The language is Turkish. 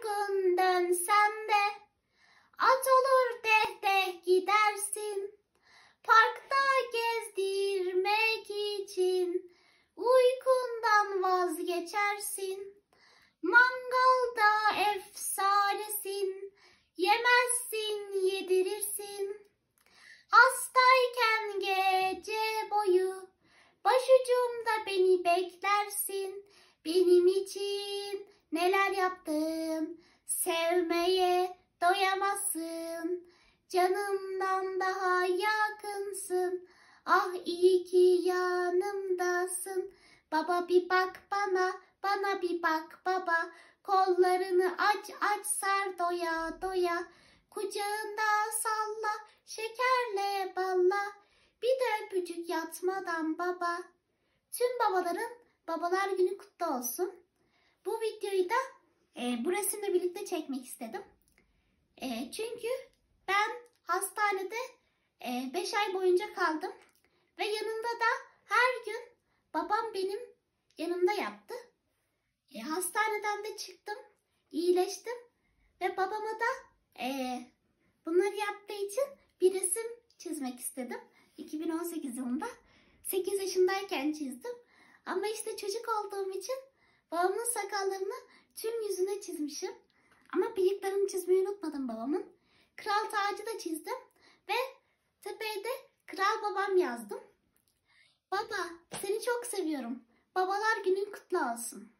uykun dönsen de at olur deh deh gidersin. Parkta gezdirmek için uykundan vazgeçersin. Mangalda efsanesin, yemezsin yedirirsin. Hastayken gece boyu başucumda beni beklersin. Benim için neler yaptım, sevmeye doyamazsın. Canımdan daha yakınsın, ah iyi ki yanımdasın. Baba bir bak bana, bana bir bak baba. Kollarını aç aç sar doya doya. Kucağında salla, şekerle balla. Bir de öpücük yatmadan baba. Tüm babaların Babalar Günü kutlu olsun. Bu videoyu da bu resimle birlikte çekmek istedim. Çünkü ben hastanede 5 ay boyunca kaldım. Ve yanında da her gün babam benim yanımda yattı. Hastaneden de çıktım, iyileştim. Ve babama da bunları yaptığı için bir resim çizmek istedim. 2018 yılında 8 yaşındayken çizdim. Ama işte çocuk olduğum için babamın sakallarını tüm yüzüne çizmişim. Ama bıyıklarını çizmeyi unutmadım babamın. Kral tacı da çizdim. Ve tepeye de Kral Babam yazdım. Baba, seni çok seviyorum. Babalar Günün kutlu olsun.